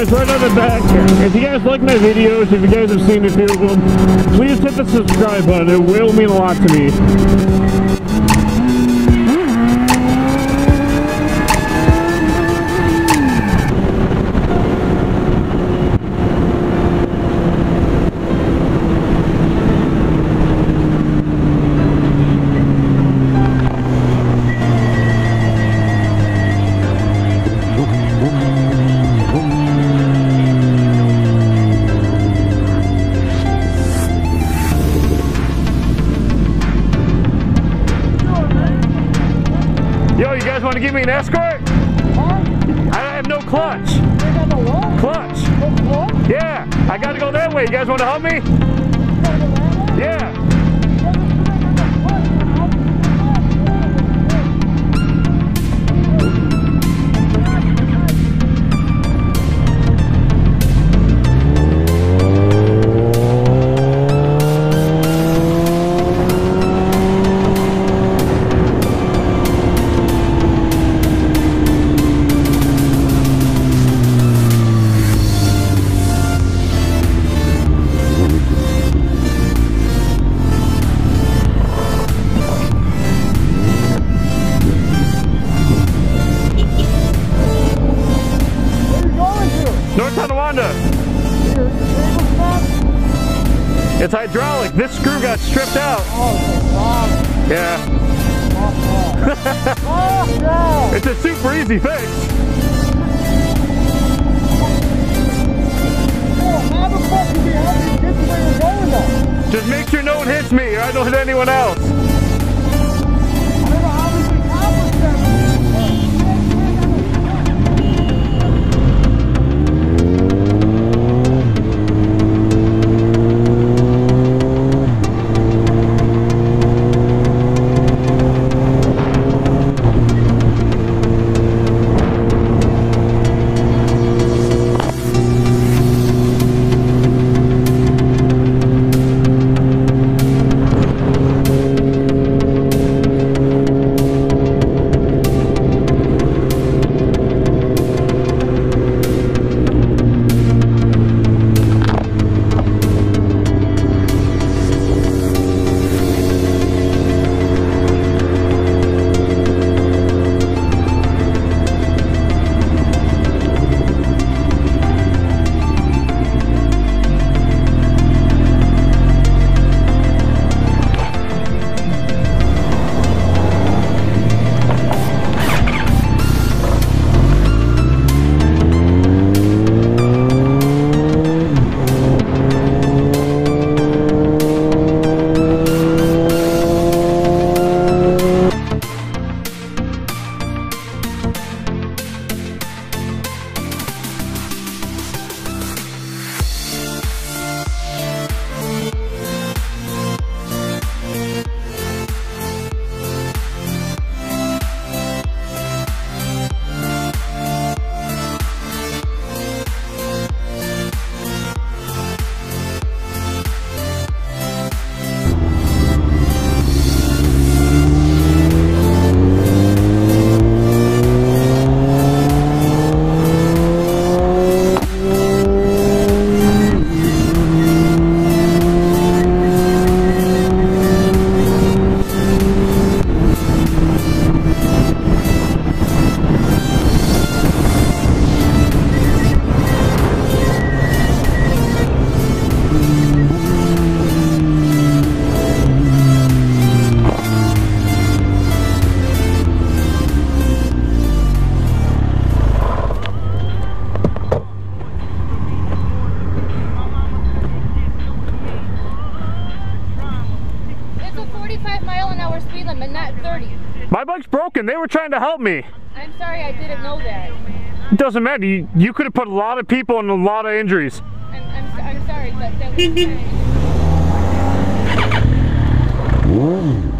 guys, right on the back. If you guys like my videos, if you guys have seen a few of them, please hit the subscribe button. It will mean a lot to me. Yo, you guys want to give me an escort? Huh? I have no clutch. You got no what? Clutch. No clutch? Yeah, I gotta go that way. You guys want to help me? You gotta go that way? Yeah. North Tonawanda. It's hydraulic. This screw got stripped out. Oh, yeah. It's a super easy fix. How the fuck can we help you get to where you're going though? Just make sure no one hits me or I don't hit anyone else. I don't know how we can accomplish that. My bike's broken. They were trying to help me. I'm sorry, I didn't know that. It doesn't matter. You could have put a lot of people in a lot of injuries. I'm sorry, but that was